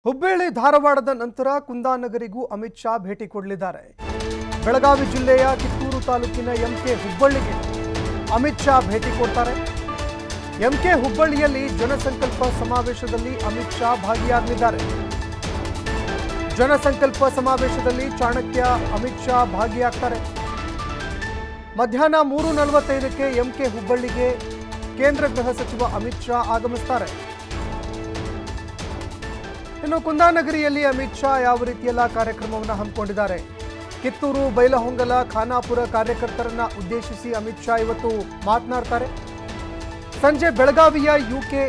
ಹುಬ್ಬಳ್ಳಿ ಧಾರವಾಡದ ನಂತರ ಕುಂದಾನಗರಿಗೂ ಅಮಿತ್ ಶಾ ಭೇಟಿ ಕೊಡಲಿದ್ದಾರೆ. ಬೆಳಗಾವಿ ಜಿಲ್ಲೆಯ ಕಿತ್ತೂರು ತಾಲೂಕಿನ ಎಂಕೆ ಹುಬ್ಬಳ್ಳಿಗೆ ಅಮಿತ್ ಶಾ ಭೇಟಿ ಕೊಡ್ತಾರೆ. ಎಂಕೆ ಹುಬ್ಬಳ್ಳಿಯಲ್ಲಿ ಜನಸಂಕಲ್ಪ ಸಮಾವೇಶದಲ್ಲಿ ಅಮಿತ್ ಶಾ ಭಾಗಿಯಾಗಲಿದ್ದಾರೆ. ಜನಸಂಕಲ್ಪ ಸಮಾವೇಶದಲ್ಲಿ ಚಾಣಕ್ಯ ಅಮಿತ್ ಶಾ ಭಾಗಿಯಾಗ್ತಾರೆ. ಮಧ್ಯಾಹ್ನ 3:45ಕ್ಕೆ ಎಂಕೆ ಹುಬ್ಬಳ್ಳಿಗೆ ಕೇಂದ್ರ ಗೃಹ ಸಚಿವ ಅಮಿತ್ ಶಾ ಆಗಮಿಸುತ್ತಾರೆ. ಇನ್ನು ಕುಂದಾನಗರಿಯಲ್ಲಿ ಅಮಿತ್ ಶಾ ಯಾವ ರೀತಿಯಲ್ಲ ಕಾರ್ಯಕ್ರಮವನ್ನು ಹಮ್ಮಿಕೊಂಡಿದ್ದಾರೆ. ಕಿತ್ತೂರು, ಬೈಲಹೊಂಗಲ, ಖಾನಾಪುರ ಕಾರ್ಯಕರ್ತರನ್ನ ಉದ್ದೇಶಿಸಿ ಅಮಿತ್ ಶಾ ಇವತ್ತು ಮಾತನಾಡ್ತಾರೆ. ಸಂಜೆ ಬೆಳಗಾವಿಯ UK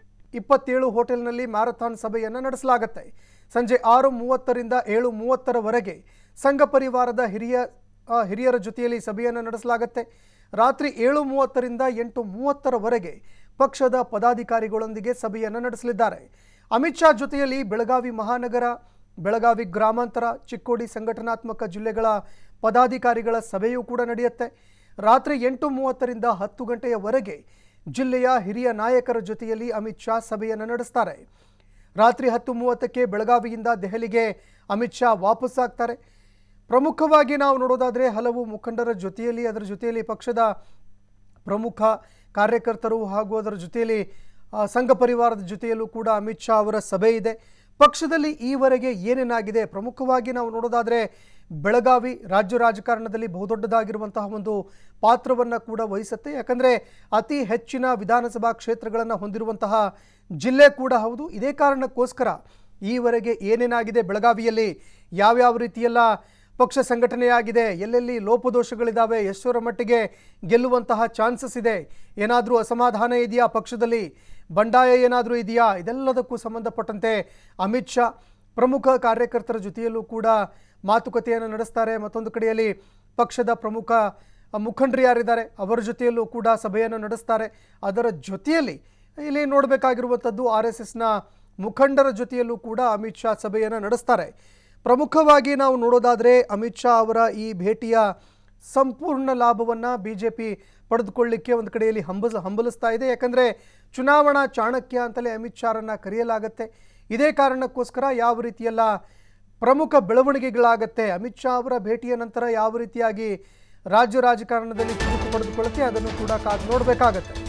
27 ಹೋಟೆಲ್ನಲ್ಲಿ ಮ್ಯಾರಥಾನ್ ಸಭೆಯನ್ನು ನಡೆಸಲಾಗುತ್ತೆ. ಸಂಜೆ 6:30ರಿಂದ 7:30ರವರೆಗೆ ಸಂಘ ಪರಿವಾರದ ಹಿರಿಯರ ಜೊತೆಯಲ್ಲಿ ಸಭೆಯನ್ನು ನಡೆಸಲಾಗುತ್ತೆ. ರಾತ್ರಿ 7:30ರಿಂದ 8:30ರವರೆಗೆ ಪಕ್ಷದ ಪದಾಧಿಕಾರಿಗಳೊಂದಿಗೆ ಸಭೆಯನ್ನು ನಡೆಸಲಿದ್ದಾರೆ. ಅಮಿತ್ ಶಾ ಜೊತೆಯಲ್ಲಿ ಬೆಳಗಾವಿ ಮಹಾನಗರ, ಬೆಳಗಾವಿ ಗ್ರಾಮಾಂತರ, ಚಿಕ್ಕೋಡಿ ಸಂಘಟನಾತ್ಮಕ ಜಿಲ್ಲೆಗಳ ಪದಾಧಿಕಾರಿಗಳ ಸಭೆಯೂ ಕೂಡ ನಡೆಯುತ್ತೆ. ರಾತ್ರಿ 8:30ರಿಂದ 10 ಗಂಟೆಯವರೆಗೆ ಜಿಲ್ಲೆಯ ಹಿರಿಯ ನಾಯಕರ ಜೊತೆಯಲ್ಲಿ ಅಮಿತ್ ಶಾ ಸಭೆಯನ್ನು ನಡೆಸ್ತಾರೆ. ರಾತ್ರಿ 10:30ಕ್ಕೆ ಬೆಳಗಾವಿಯಿಂದ ದೆಹಲಿಗೆ ಅಮಿತ್ ಶಾ ವಾಪಸ್ ಆಗ್ತಾರೆ. ಪ್ರಮುಖವಾಗಿ ನಾವು ನೋಡೋದಾದರೆ ಹಲವು ಮುಖಂಡರ ಜೊತೆಯಲ್ಲಿ, ಅದರ ಜೊತೆಯಲ್ಲಿ ಪಕ್ಷದ ಪ್ರಮುಖ ಕಾರ್ಯಕರ್ತರು ಹಾಗೂ ಅದರ ಜೊತೆಯಲ್ಲಿ ಸಂಘ ಪರಿವಾರದ ಜೊತೆಯಲ್ಲೂ ಕೂಡ ಅಮಿತ್ ಶಾ ಅವರ ಸಭೆ ಇದೆ. ಪಕ್ಷದಲ್ಲಿ ಈವರೆಗೆ ಏನೇನಾಗಿದೆ ಪ್ರಮುಖವಾಗಿ ನಾವು ನೋಡೋದಾದರೆ ಬೆಳಗಾವಿ ರಾಜ್ಯ ರಾಜಕಾರಣದಲ್ಲಿ ಬಹುದೊಡ್ಡದಾಗಿರುವಂತಹ ಒಂದು ಪಾತ್ರವನ್ನು ಕೂಡ ವಹಿಸುತ್ತೆ. ಯಾಕಂದರೆ ಅತಿ ಹೆಚ್ಚಿನ ವಿಧಾನಸಭಾ ಕ್ಷೇತ್ರಗಳನ್ನು ಹೊಂದಿರುವಂತಹ ಜಿಲ್ಲೆ ಕೂಡ ಹೌದು. ಇದೇ ಕಾರಣಕ್ಕೋಸ್ಕರ ಈವರೆಗೆ ಏನೇನಾಗಿದೆ ಬೆಳಗಾವಿಯಲ್ಲಿ, ಯಾವ್ಯಾವ ರೀತಿಯೆಲ್ಲ ಪಕ್ಷ ಸಂಘಟನೆಯಾಗಿದೆ, ಎಲ್ಲೆಲ್ಲಿ ಲೋಪದೋಷಗಳಿದ್ದಾವೆ, ಎಷ್ಟರ ಮಟ್ಟಿಗೆ ಗೆಲ್ಲುವಂತಹ ಚಾನ್ಸಸ್ ಇದೆ, ಏನಾದರೂ ಅಸಮಾಧಾನ ಇದೆಯಾ ಪಕ್ಷದಲ್ಲಿ, ಬಂಡಾಯ ಏನಾದರೂ ಇದೆಯಾ, ಇದೆಲ್ಲದಕ್ಕೂ ಸಂಬಂಧಪಟ್ಟಂತೆ ಅಮಿತ್ ಶಾ ಪ್ರಮುಖ ಕಾರ್ಯಕರ್ತರ ಜೊತೆಯಲ್ಲೂ ಕೂಡ ಮಾತುಕತೆಯನ್ನು ನಡೆಸ್ತಾರೆ. ಮತ್ತೊಂದು ಕಡೆಯಲ್ಲಿ ಪಕ್ಷದ ಪ್ರಮುಖ ಮುಖಂಡರು ಯಾರಿದ್ದಾರೆ ಅವರ ಜೊತೆಯಲ್ಲೂ ಕೂಡ ಸಭೆಯನ್ನು ನಡೆಸ್ತಾರೆ. ಅದರ ಜೊತೆಯಲ್ಲಿ ಇಲ್ಲಿ ನೋಡಬೇಕಾಗಿರುವಂಥದ್ದು RSSನ ಮುಖಂಡರ ಜೊತೆಯಲ್ಲೂ ಕೂಡ ಅಮಿತ್ ಶಾ ಸಭೆಯನ್ನು ನಡೆಸ್ತಾರೆ. ಪ್ರಮುಖವಾಗಿ ನಾವು ನೋಡೋದಾದರೆ ಅಮಿತ್ ಶಾ ಅವರ ಈ ಭೇಟಿಯ ಸಂಪೂರ್ಣ ಲಾಭವನ್ನು BJP ಪಡೆದುಕೊಳ್ಳಲಿಕ್ಕೆ ಒಂದು ಕಡೆಯಲ್ಲಿ ಹಂಬಲಿಸ್ತಾ ಇದೆ. ಯಾಕಂದರೆ ಚುನಾವಣಾ ಚಾಣಕ್ಯ ಅಂತಲೇ ಅಮಿತ್ ಶಾರನ್ನು ಕರೆಯಲಾಗುತ್ತೆ. ಇದೇ ಕಾರಣಕ್ಕೋಸ್ಕರ ಯಾವ ರೀತಿಯೆಲ್ಲ ಪ್ರಮುಖ ಬೆಳವಣಿಗೆಗಳಾಗುತ್ತೆ, ಅಮಿತ್ ಶಾ ಅವರ ಭೇಟಿಯ ನಂತರ ಯಾವ ರೀತಿಯಾಗಿ ರಾಜ್ಯ ರಾಜಕಾರಣದಲ್ಲಿ ಚುರುಕು ಪಡೆದುಕೊಳ್ಳುತ್ತೆ ಅದನ್ನು ಕೂಡ ಕಾದು ನೋಡಬೇಕಾಗತ್ತೆ.